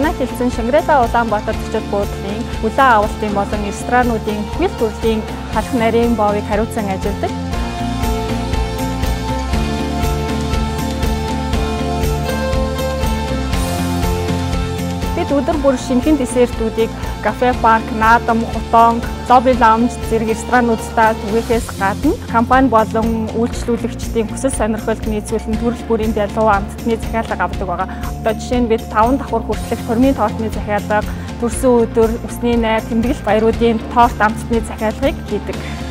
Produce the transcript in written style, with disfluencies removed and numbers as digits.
Манай хэлсэн Shangri-La Улаанбаатар зочид буудлын улаан авалтын болон ресторануудын хөл төрлийн халах нарийн боовыг хариуцсан ажилладаг. Бид өдөр бүр шинэхэн десертүүдийг кафе, парк, наадам, хотонг, лобби лаунж зэрэг ресторануудаа түгээхээс гадна компани болон үйлчлүүлэгчдийн хүсэл сонирхолд нийцүүлэн төрөл бүрийн ялуу амттны захиалга авдаг байгаа. Одоо жишээ нь бид 5 давхар хүртэлх хормын тортны захиалга, төрсөн өдөр, усны найр, тэмдэглэл баяруудын торт амттны захиалгыг хийдэг.